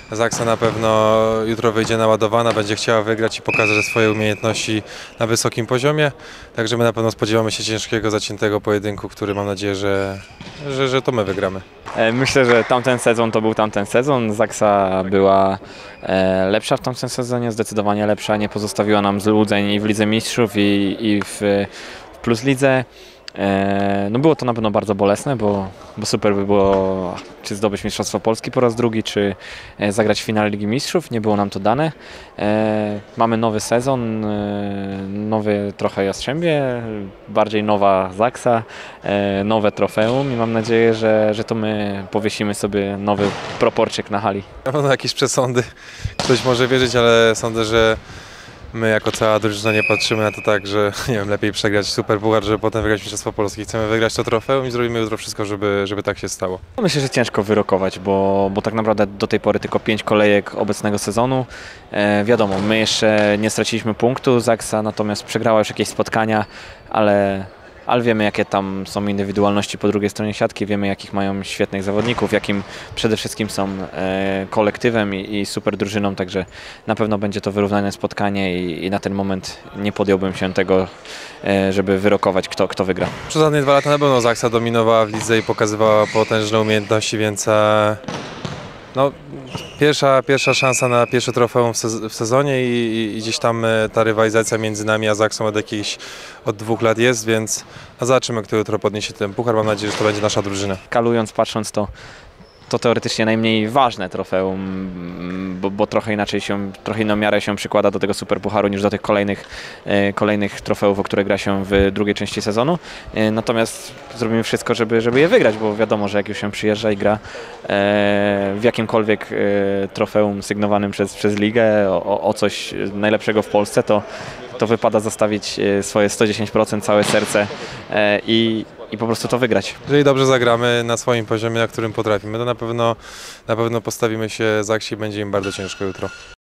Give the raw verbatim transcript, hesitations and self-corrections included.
Zaksa na pewno jutro wyjdzie naładowana, będzie chciała wygrać i pokazać swoje umiejętności na wysokim poziomie. Także my na pewno spodziewamy się ciężkiego, zaciętego pojedynku, który mam nadzieję, że, że, że to my wygramy. Myślę, że tamten sezon to był tamten sezon. Zaksa była lepsza w tamtym sezonie, zdecydowanie lepsza. Nie pozostawiła nam złudzeń i w Lidze Mistrzów i, i w, w Plus Lidze. No było to na pewno bardzo bolesne, bo, bo super by było czy zdobyć Mistrzostwo Polski po raz drugi, czy zagrać w finale Ligi Mistrzów. Nie było nam to dane. Mamy nowy sezon, nowy trochę Jastrzębie, bardziej nowa Zaksa, nowe trofeum i mam nadzieję, że, że to my powiesimy sobie nowy proporczyk na hali. Na pewno jakieś przesądy, ktoś może wierzyć, ale sądzę, że my jako cała drużyna nie patrzymy na to tak, że nie wiem, lepiej przegrać super puchar, żeby potem wygrać Mistrzostwo Polski. Chcemy wygrać to trofeum i zrobimy jutro wszystko, żeby, żeby tak się stało. Myślę, że ciężko wyrokować, bo, bo tak naprawdę do tej pory tylko pięć kolejek obecnego sezonu. E, wiadomo, my jeszcze nie straciliśmy punktu, Zaksa natomiast przegrała już jakieś spotkania, ale... ale wiemy, jakie tam są indywidualności po drugiej stronie siatki, wiemy, jakich mają świetnych zawodników, jakim przede wszystkim są e, kolektywem i, i super drużyną, także na pewno będzie to wyrównane spotkanie i, i na ten moment nie podjąłbym się tego, e, żeby wyrokować, kto, kto wygra. Przez ostatnie dwa lata na pewno Zaksa dominowała w lidze i pokazywała potężne umiejętności, więc e, no, pierwsza, pierwsza szansa na pierwsze trofeum w sezonie i, i, i gdzieś tam ta rywalizacja między nami a Zaksą od jakichś od dwóch lat jest, więc no, zobaczymy, kto jutro podniesie ten puchar. Mam nadzieję, że to będzie nasza drużyna. Kalując, patrząc, to to teoretycznie najmniej ważne trofeum, bo, bo trochę inaczej się, trochę inną miarę się przykłada do tego superpucharu niż do tych kolejnych, e, kolejnych trofeów, o które gra się w drugiej części sezonu. E, natomiast zrobimy wszystko, żeby, żeby je wygrać, bo wiadomo, że jak już się przyjeżdża i gra e, w jakimkolwiek e, trofeum sygnowanym przez, przez ligę o, o coś najlepszego w Polsce, to, to wypada zostawić swoje sto dziesięć procent, całe serce e, i i po prostu to wygrać. Jeżeli dobrze zagramy na swoim poziomie, na którym potrafimy, to na pewno, na pewno postawimy się Zaksie i będzie im bardzo ciężko jutro.